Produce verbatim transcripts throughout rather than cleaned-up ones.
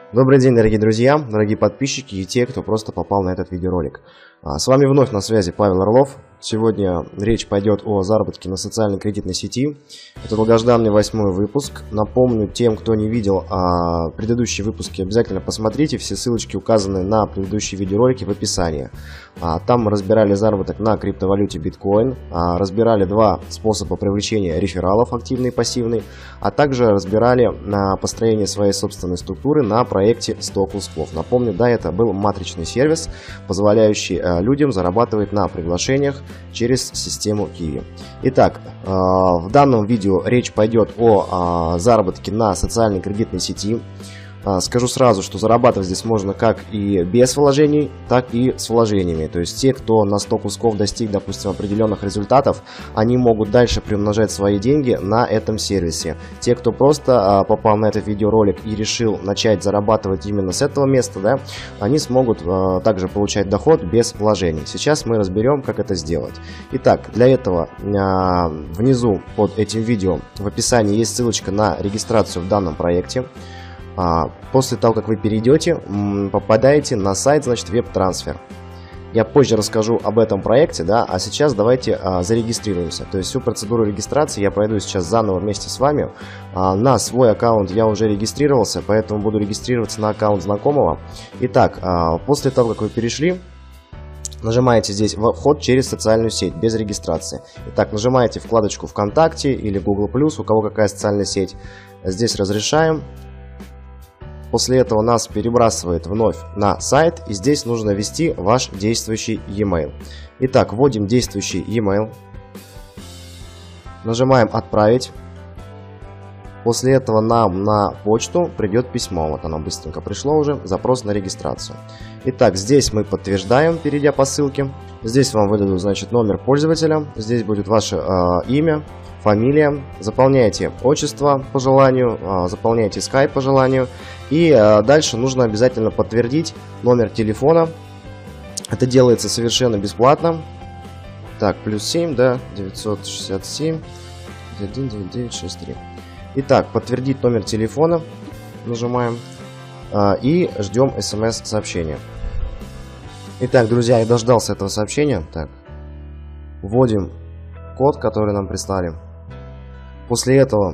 Добрый день, дорогие друзья, дорогие подписчики и те, кто просто попал на этот видеоролик. С вами вновь на связи Павел Орлов. Сегодня речь пойдет о заработке на социальной кредитной сети. Это долгожданный восьмой выпуск. Напомню тем, кто не видел а, предыдущие выпуски, обязательно посмотрите. Все ссылочки указаны на предыдущие видеоролики в описании. А, там мы разбирали заработок на криптовалюте биткоин, а, разбирали два способа привлечения рефералов, активный и пассивный, а также разбирали на построение своей собственной структуры на проекте сто кусков. Напомню, да, это был матричный сервис, позволяющий а, людям зарабатывать на приглашениях через систему Kiwi. Итак, в данном видео речь пойдет о заработке на социальной кредитной сети. Скажу сразу, что зарабатывать здесь можно как и без вложений, так и с вложениями. То есть те, кто на сто кусков достиг, допустим, определенных результатов, они могут дальше приумножать свои деньги на этом сервисе. Те, кто просто попал на этот видеоролик и решил начать зарабатывать именно с этого места, да, они смогут также получать доход без вложений. Сейчас мы разберем, как это сделать. Итак, для этого внизу под этим видео в описании есть ссылочка на регистрацию в данном проекте. После того, как вы перейдете, попадаете на сайт, значит, веб-трансфер. Я позже расскажу об этом проекте, да, а сейчас давайте а, зарегистрируемся. То есть всю процедуру регистрации я пройду сейчас заново вместе с вами. А, на свой аккаунт я уже регистрировался, поэтому буду регистрироваться на аккаунт знакомого. Итак, а, после того, как вы перешли, нажимаете здесь «Вход через социальную сеть» без регистрации. Итак, нажимаете вкладочку ВКонтакте или Google плюс, у кого какая социальная сеть. Здесь разрешаем. После этого нас перебрасывает вновь на сайт, и здесь нужно ввести ваш действующий e-mail. Итак, вводим действующий e-mail. Нажимаем «Отправить». После этого нам на почту придет письмо. Вот оно быстренько пришло уже. Запрос на регистрацию. Итак, здесь мы подтверждаем, перейдя по ссылке. Здесь вам выдадут, значит, номер пользователя. Здесь будет ваше э, имя, фамилия. Заполняете отчество по желанию, э, заполняете скайп по желанию. И э, дальше нужно обязательно подтвердить номер телефона. Это делается совершенно бесплатно. Так, плюс семь, да, девятьсот шестьдесят семь один девять девять шесть три. Итак, подтвердить номер телефона. Нажимаем. Э, и ждем смс-сообщения. Итак, друзья, я дождался этого сообщения. Так, вводим код, который нам прислали. После этого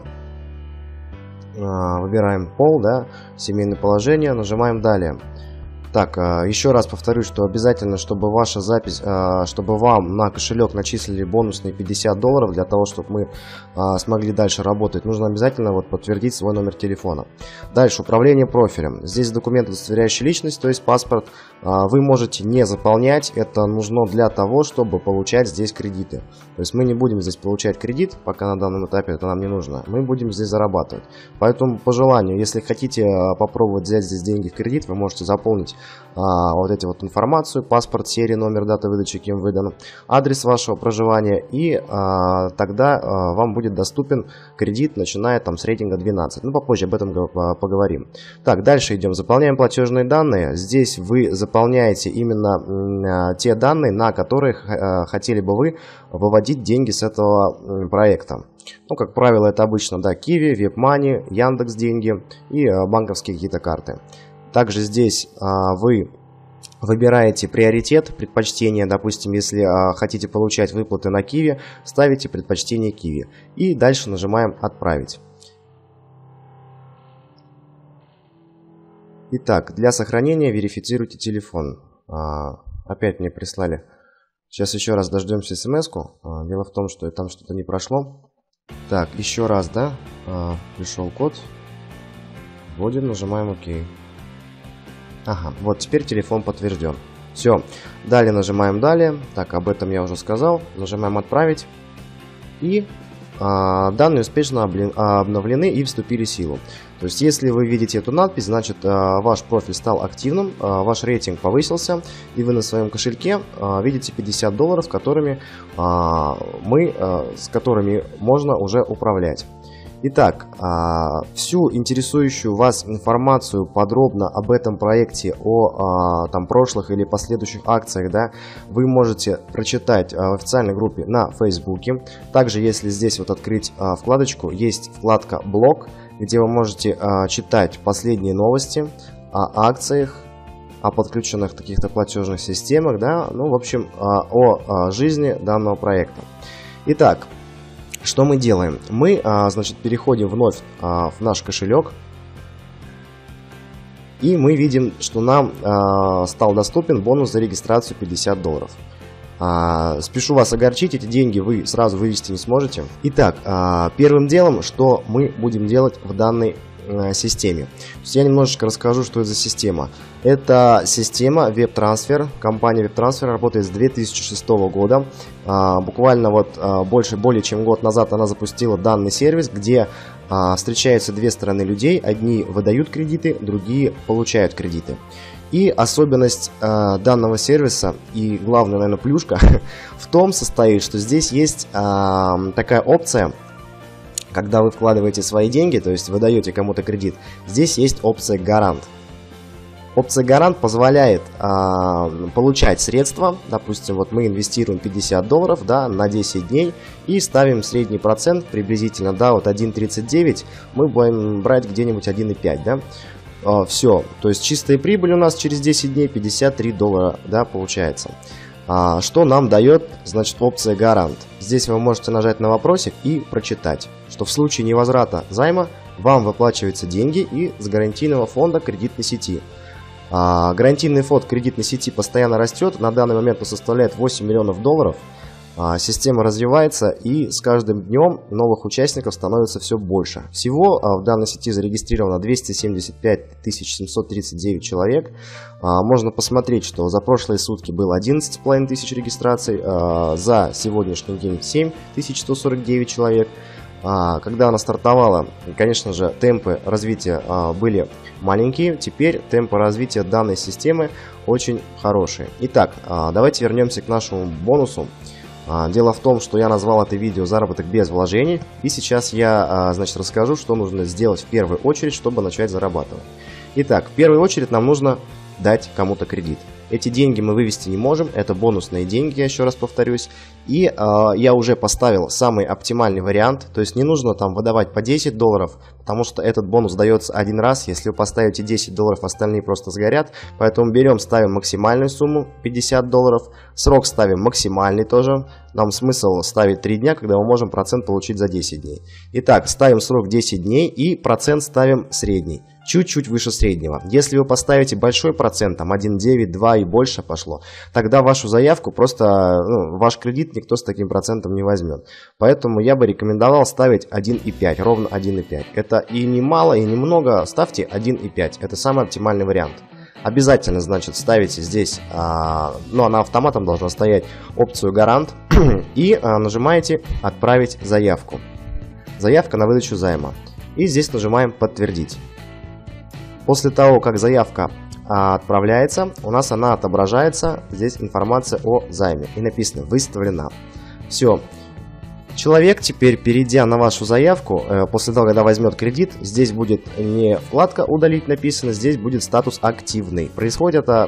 выбираем пол, да, семейное положение, нажимаем далее. Так, еще раз повторюсь, что обязательно, чтобы ваша запись, чтобы вам на кошелек начислили бонусные пятьдесят долларов, для того, чтобы мы смогли дальше работать, нужно обязательно вот подтвердить свой номер телефона. Дальше, управление профилем. Здесь документ, удостоверяющий личность, то есть паспорт. Вы можете не заполнять, это нужно для того, чтобы получать здесь кредиты. То есть мы не будем здесь получать кредит, пока на данном этапе это нам не нужно. Мы будем здесь зарабатывать. Поэтому по желанию, если хотите попробовать взять здесь деньги в кредит, вы можете заполнить а, вот эти вот информацию: паспорт, серия, номер, дата выдачи, кем выдан, адрес вашего проживания, и а, тогда а, вам будет доступен кредит, начиная там с рейтинга двенадцать. Ну, попозже об этом поговорим. Так, дальше идем. Заполняем платежные данные. Здесь вы заполняете именно а, те данные, на которые а, хотели бы вы выводить деньги с этого проекта. Ну, как правило, это обычно, да, Kiwi, WebMoney, Яндекс.Деньги и а, банковские какие-то карты. Также здесь а, вы выбираете приоритет, предпочтение. Допустим, если а, хотите получать выплаты на Kiwi, ставите предпочтение Kiwi. И дальше нажимаем «Отправить». Итак, для сохранения верифицируйте телефон. А, опять мне прислали. Сейчас еще раз дождемся смс-ку. А, дело в том, что там что-то не прошло. Так, еще раз, да, а, пришел код. Вводим, нажимаем «Ок». Ага, вот теперь телефон подтвержден. Все, далее нажимаем «Далее». Так, об этом я уже сказал. Нажимаем «Отправить». И а, данные успешно обновлены и вступили в силу. То есть, если вы видите эту надпись, значит, а, ваш профиль стал активным, а, ваш рейтинг повысился, и вы на своем кошельке а, видите пятьдесят долларов, которыми, а, мы, а, с которыми можно уже управлять. Итак, всю интересующую вас информацию подробно об этом проекте, о там, прошлых или последующих акциях, да, вы можете прочитать в официальной группе на Фейсбуке. Также, если здесь вот открыть вкладочку, есть вкладка «Блог», где вы можете читать последние новости, о акциях, о подключенных каких-то платежных системах, да, ну, в общем, о, о жизни данного проекта. Итак, что мы делаем? Мы, значит, переходим вновь в наш кошелек, и мы видим, что нам стал доступен бонус за регистрацию пятьдесят долларов. Спешу вас огорчить, эти деньги вы сразу вывести не сможете. Итак, первым делом, что мы будем делать в данной системе. То есть я немножечко расскажу, что это за система. Это система WebTransfer. Компания WebTransfer работает с две тысячи шестого года. А, буквально вот а, больше, более чем год назад она запустила данный сервис, где а, встречаются две стороны людей. Одни выдают кредиты, другие получают кредиты. И особенность а, данного сервиса, и главная, наверное, плюшка в том состоит, что здесь есть а, такая опция. Когда вы вкладываете свои деньги, то есть вы даете кому-то кредит, здесь есть опция «Гарант». Опция «Гарант» позволяет а, получать средства. Допустим, вот мы инвестируем пятьдесят долларов, да, на десять дней и ставим средний процент приблизительно, да, вот один целых тридцать девять сотых, мы будем брать где-нибудь один целых пять десятых, да. А, все, то есть чистая прибыль у нас через десять дней пятьдесят три доллара, да, получается. А, что нам дает, значит, опция «Гарант». Здесь вы можете нажать на вопросик и прочитать, что в случае невозврата займа вам выплачиваются деньги и с гарантийного фонда кредитной сети. А, гарантийный фонд кредитной сети постоянно растет, на данный момент он составляет восемь миллионов долларов. А, система развивается, и с каждым днем новых участников становится все больше. Всего а, в данной сети зарегистрировано двести семьдесят пять тысяч семьсот тридцать девять человек. А, можно посмотреть, что за прошлые сутки было одиннадцать с половиной тысяч регистраций, а, за сегодняшний день семь тысяч сто сорок девять человек. А, когда она стартовала, конечно же, темпы развития а, были маленькие, теперь темпы развития данной системы очень хорошие. Итак, а, давайте вернемся к нашему бонусу. Дело в том, что я назвал это видео «Заработок без вложений», и сейчас я, значит, расскажу, что нужно сделать в первую очередь, чтобы начать зарабатывать. Итак, в первую очередь нам нужно дать кому-то кредит. Эти деньги мы вывести не можем, это бонусные деньги, я еще раз повторюсь. И э, я уже поставил самый оптимальный вариант, то есть не нужно там выдавать по десять долларов, потому что этот бонус дается один раз. Если вы поставите десять долларов, остальные просто сгорят. Поэтому берем, ставим максимальную сумму пятьдесят долларов, срок ставим максимальный тоже. Нам смысл ставить три дня, когда мы можем процент получить за десять дней. Итак, ставим срок десять дней и процент ставим средний. Чуть-чуть выше среднего. Если вы поставите большой процент, там один целых девять, два и больше пошло, тогда вашу заявку просто, ну, ваш кредит никто с таким процентом не возьмет. Поэтому я бы рекомендовал ставить один целых пять, ровно один целых пять. Это и не мало, и не много, ставьте один целых пять. Это самый оптимальный вариант. Обязательно, значит, ставите здесь, а, ну, она автоматом должна стоять, опцию «Гарант» и а, нажимаете «Отправить заявку». Заявка на выдачу займа. И здесь нажимаем «Подтвердить». После того, как заявка а, отправляется, у нас она отображается, здесь информация о займе, и написано «Выставлена». Все. Человек теперь, перейдя на вашу заявку, э, после того, когда возьмет кредит, здесь будет не вкладка «Удалить» написано, здесь будет статус «Активный». Происходит это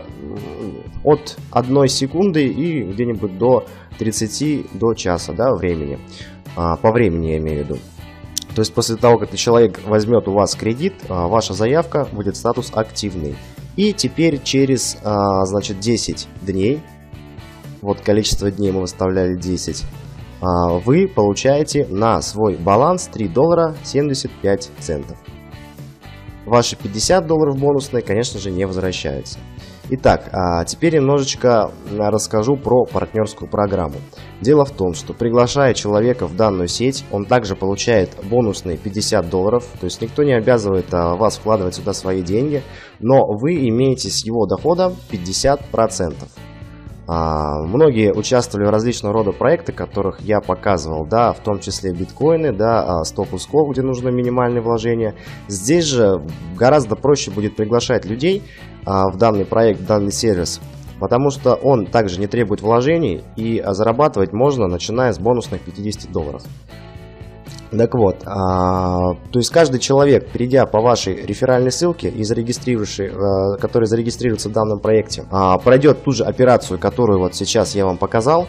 от одной секунды и где-нибудь до тридцати, до часа, да, времени. А, по времени я имею в виду. То есть после того, как человек возьмет у вас кредит, ваша заявка будет статус «Активный». И теперь через, значит, десять дней, вот количество дней мы выставляли десять, вы получаете на свой баланс три доллара семьдесят пять центов. Ваши пятьдесят долларов бонусные, конечно же, не возвращаются. Итак, теперь немножечко расскажу про партнерскую программу. Дело в том, что приглашая человека в данную сеть, он также получает бонусные пятьдесят долларов. То есть никто не обязывает вас вкладывать сюда свои деньги, но вы имеете с его дохода пятьдесят процентов. А, многие участвовали в различного рода проектах, которых я показывал, да, в том числе биткоины, да, стоп-усков, где нужно минимальное вложение. Здесь же гораздо проще будет приглашать людей а, в данный проект, в данный сервис, потому что он также не требует вложений, и зарабатывать можно, начиная с бонусных пятидесяти долларов. Так вот, а, то есть каждый человек, перейдя по вашей реферальной ссылке и зарегистрировавший, а, который зарегистрируется в данном проекте, а, пройдет ту же операцию, которую вот сейчас я вам показал,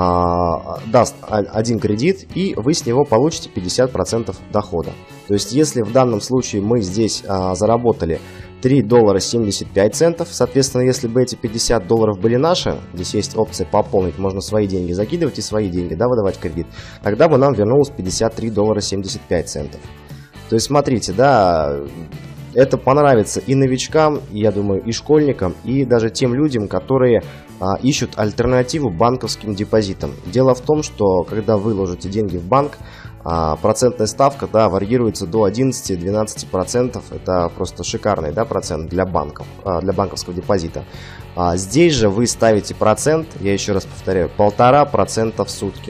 а, даст один кредит, и вы с него получите пятьдесят процентов дохода. То есть если в данном случае мы здесь а, заработали три доллара семьдесят пять центов. Соответственно, если бы эти пятьдесят долларов были наши, здесь есть опция пополнить, можно свои деньги закидывать и свои деньги, да, выдавать кредит, тогда бы нам вернулось пятьдесят три доллара семьдесят пять центов. То есть, смотрите, да, это понравится и новичкам, и, я думаю, и школьникам, и даже тем людям, которые а, ищут альтернативу банковским депозитам. Дело в том, что когда вы ложите деньги в банк, а, процентная ставка, да, варьируется до одиннадцати-двенадцати процентов. Это просто шикарный, да, процент для банков, а, для банковского депозита. А здесь же вы ставите процент, я еще раз повторяю, полтора процента в сутки.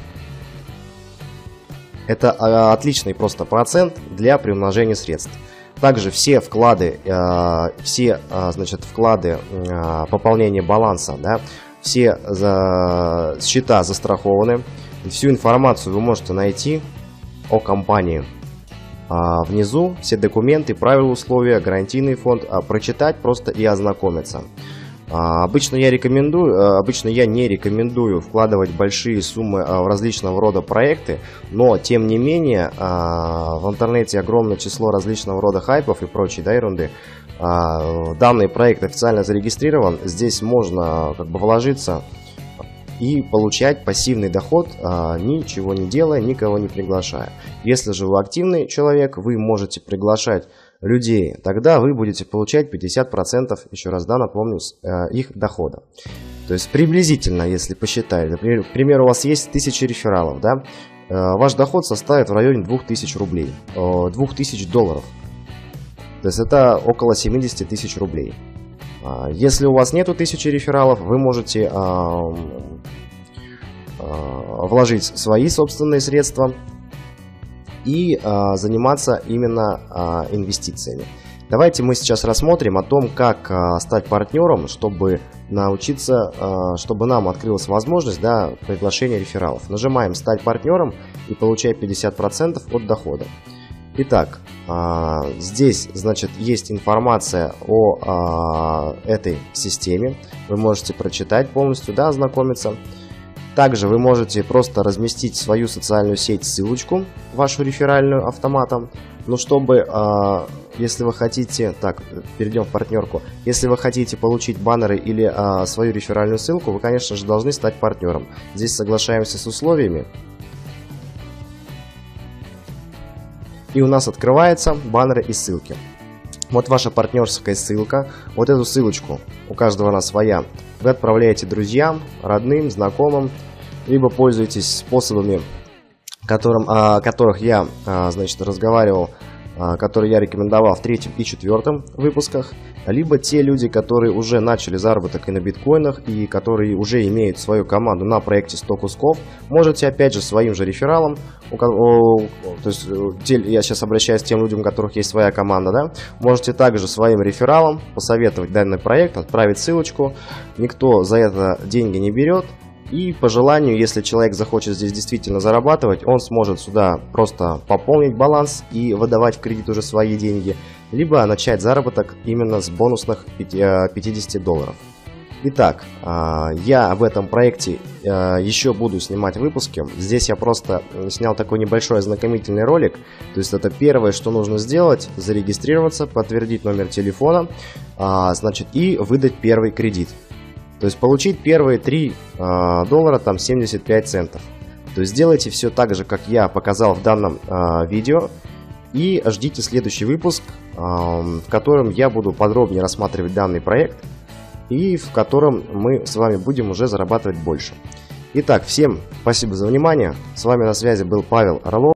Это а, отличный просто процент для приумножения средств. Также все вклады, э, все, э, значит, вклады э, пополнения баланса, да, все за, счета застрахованы. Всю информацию вы можете найти о компании э, внизу. Все документы, правила, условия, гарантийный фонд, э, прочитать просто и ознакомиться. Uh, обычно я рекомендую, uh, обычно я не рекомендую вкладывать большие суммы uh, в различного рода проекты, но тем не менее uh, в интернете огромное число различного рода хайпов и прочей, да, ерунды. Uh, данный проект официально зарегистрирован, здесь можно как бы вложиться и получать пассивный доход, uh, ничего не делая, никого не приглашая. Если же вы активный человек, вы можете приглашать людей, тогда вы будете получать пятьдесят процентов, еще раз, да, напомню, их дохода. То есть приблизительно, если посчитать, например, к примеру, у вас есть тысяча рефералов, да, ваш доход составит в районе двух тысяч рублей, двух тысяч долларов. То есть это около семидесяти тысяч рублей. Если у вас нету тысячи рефералов, вы можете вложить свои собственные средства и а, заниматься именно а, инвестициями. Давайте мы сейчас рассмотрим о том, как а, стать партнером, чтобы научиться, а, чтобы нам открылась возможность, да, приглашения рефералов. Нажимаем «Стать партнером» и получаем пятьдесят процентов от дохода. Итак, а, здесь, значит, есть информация о а, этой системе. Вы можете прочитать полностью, да, ознакомиться. Также вы можете просто разместить в свою социальную сеть ссылочку, вашу реферальную автоматом. Но чтобы, э, если вы хотите, так, перейдем в партнерку, если вы хотите получить баннеры или э, свою реферальную ссылку, вы, конечно же, должны стать партнером. Здесь соглашаемся с условиями. И у нас открываются баннеры и ссылки. Вот ваша партнерская ссылка. Вот эту ссылочку, у каждого она своя, вы отправляете друзьям, родным, знакомым, либо пользуетесь способами, которым, о которых я, значит, разговаривал, которые я рекомендовал в третьем и четвертом выпусках, либо те люди, которые уже начали заработок и на биткоинах, и которые уже имеют свою команду на проекте сто кусков, можете опять же своим же рефералам, то есть я сейчас обращаюсь к тем людям, у которых есть своя команда, да, можете также своим рефералам посоветовать данный проект, отправить ссылочку, никто за это деньги не берет. И по желанию, если человек захочет здесь действительно зарабатывать, он сможет сюда просто пополнить баланс и выдавать в кредит уже свои деньги, либо начать заработок именно с бонусных пятидесяти долларов. Итак, я в этом проекте еще буду снимать выпуски. Здесь я просто снял такой небольшой ознакомительный ролик. То есть это первое, что нужно сделать: зарегистрироваться, подтвердить номер телефона, значит, и выдать первый кредит. То есть получить первые три доллара, там семьдесят пять центов. То есть сделайте все так же, как я показал в данном э, видео. И ждите следующий выпуск, э, в котором я буду подробнее рассматривать данный проект. И в котором мы с вами будем уже зарабатывать больше. Итак, всем спасибо за внимание. С вами на связи был Павел Орлов.